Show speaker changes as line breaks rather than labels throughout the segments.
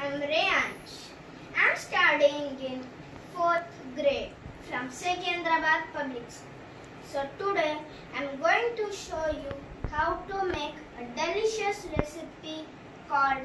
I'm Reyansh. I'm studying in 4th grade from Secunderabad Public School. So today I'm going to show you how to make a delicious recipe called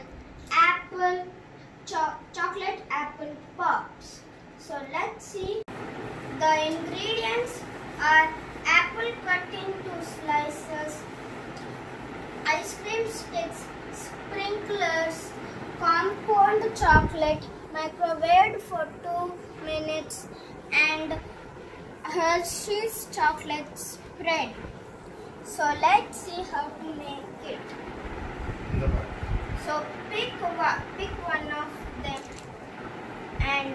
chocolate apple pops. So let's see. The ingredients are apple cut into slices, ice cream sticks, sprinklers, compound chocolate, microwaved for 2 minutes, and Hershey's chocolate spread. So let's see how to make it. So pick one of them, and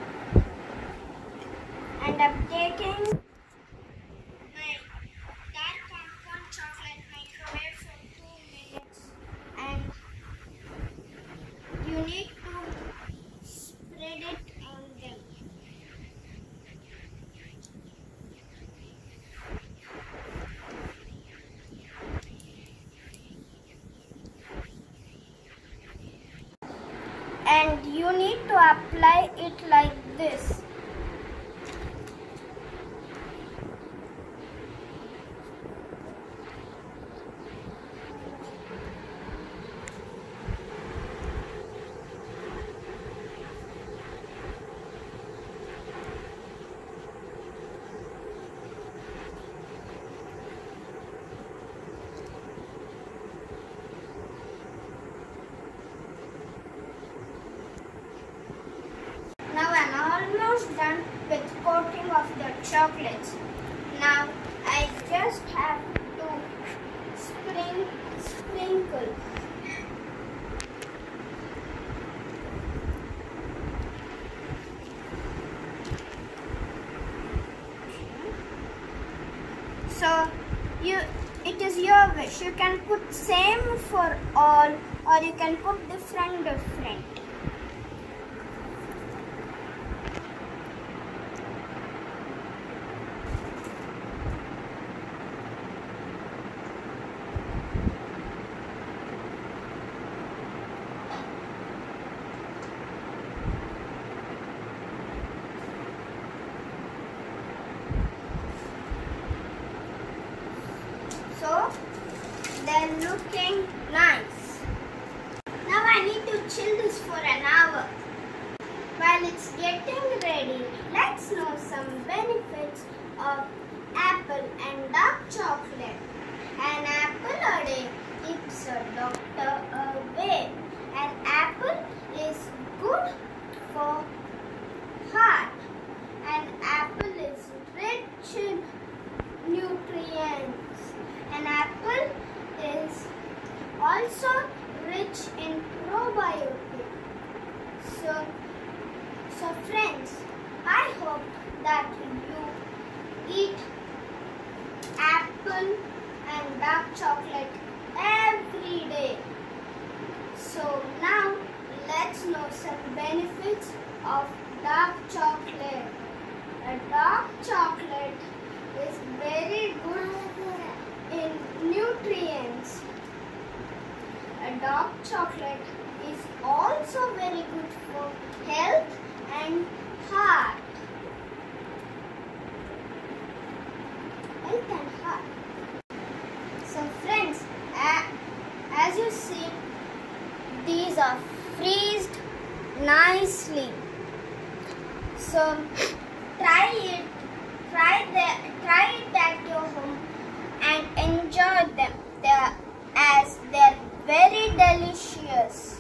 I'm taking my dark compound chocolate microwave for 2 minutes, and you need to spread it on them. And you need to apply it like this. Now I'm almost done with coating of the chocolates. Now I just have to sprinkle. So it is your wish. You can put same for all, or you can put different. So they're looking nice. Now I need to chill this for an hour. While it's getting ready, let's know some benefits of apple and dark chocolate. An apple a day keeps a doctor away. An apple is good for heart. An apple is rich in nutrients. An apple is also rich in probiotics. So friends, I hope that you eat apple and dark chocolate every day. So now let's know some benefits of dark chocolate. A dark chocolate is very good in nutrients. A dark chocolate is also very good for health and heart. So friends, as you see, these are freezed nicely. So try it at your home and enjoy them. They're very delicious.